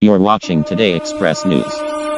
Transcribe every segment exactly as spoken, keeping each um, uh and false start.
You're watching Today Express News.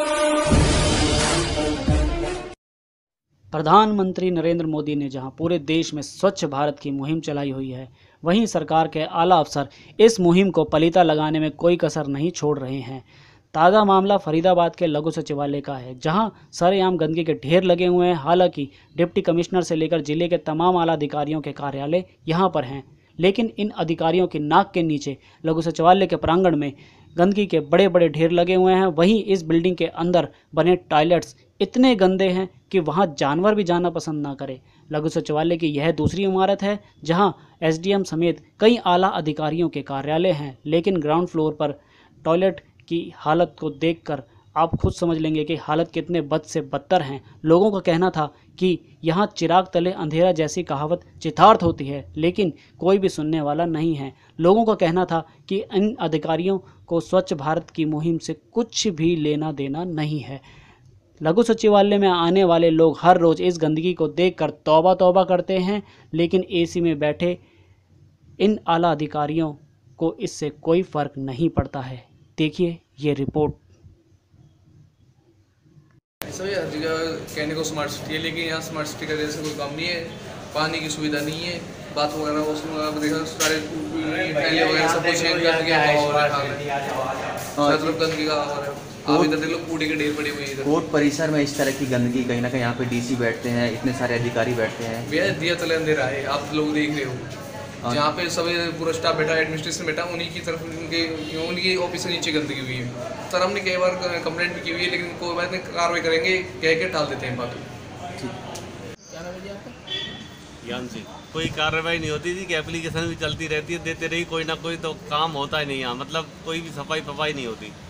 प्रधानमंत्री नरेंद्र मोदी ने जहां पूरे देश में स्वच्छ भारत की मुहिम चलाई हुई है, वहीं सरकार के आला अफसर इस मुहिम को पलीता लगाने में कोई कसर नहीं छोड़ रहे हैं। ताज़ा मामला फरीदाबाद के लघु सचिवालय का है, जहां सरेआम गंदगी के ढेर लगे हुए हैं। हालांकि डिप्टी कमिश्नर से लेकर जिले के तमाम आला अधिकारियों के कार्यालय यहां पर हैं, लेकिन इन अधिकारियों की नाक के नीचे लघु सचिवालय के प्रांगण में गंदगी के बड़े बड़े ढेर लगे हुए हैं। वहीं इस बिल्डिंग के अंदर बने टॉयलेट्स इतने गंदे हैं कि वहां जानवर भी जाना पसंद ना करे। लघु सचिवालय की यह दूसरी इमारत है जहां एसडीएम समेत कई आला अधिकारियों के कार्यालय हैं, लेकिन ग्राउंड फ्लोर पर टॉयलेट की हालत को देखकर आप खुद समझ लेंगे कि हालत कितने बद से बदतर हैं। लोगों का कहना था कि यहाँ चिराग तले अंधेरा जैसी कहावत चितार्थ होती है, लेकिन कोई भी सुनने वाला नहीं है। लोगों का कहना था कि इन अधिकारियों को स्वच्छ भारत की मुहिम से कुछ भी लेना देना नहीं है। लघु सचिवालय में आने वाले लोग हर रोज़ इस गंदगी को देखकर तौबा तौबा करते हैं, लेकिन एसी में बैठे इन आला अधिकारियों को इससे कोई फ़र्क नहीं पड़ता है। देखिए ये रिपोर्ट। सभी हर जगह कहने को स्मार्ट सिटी है, लेकिन यहाँ स्मार्ट सिटी का जैसे कोई काम नहीं है। पानी की सुविधा नहीं है, बात वगैरह वॉशरूम देखा सारे पहले वगैरह सब कुछ गंदगी गंदगी का। आप इधर देख लो कूड़े के ढेर पड़े हुए हैं। कोर्ट परिसर में इस तरह की गंदगी, कहीं ना कहीं यहाँ पे डीसी बैठते हैं, इतने सारे अधिकारी बैठते हैं। भैया दिया तले अंधेरा है, आप लोग देख रहे हो। जहाँ पे सभी पूरा स्टाफ बैठा है, एडमिनिस्ट्रेशन बैठा, उन्हीं की तरफ उनके उनकी ऑफिस से नीचे गंदगी हुई है। सर हमने कई बार कंप्लेंट भी की हुई है, लेकिन कोई बात नहीं, कार्रवाई करेंगे कह के टाल देते हैं बात। क्या नाम है जी आपका? ज्ञान सिंह। कोई कार्रवाई नहीं होती थी कि एप्लीकेशन भी चलती रहती है, देते रही, कोई ना कोई तो काम होता ही नहीं यहाँ। मतलब कोई भी सफाई फफाई नहीं होती।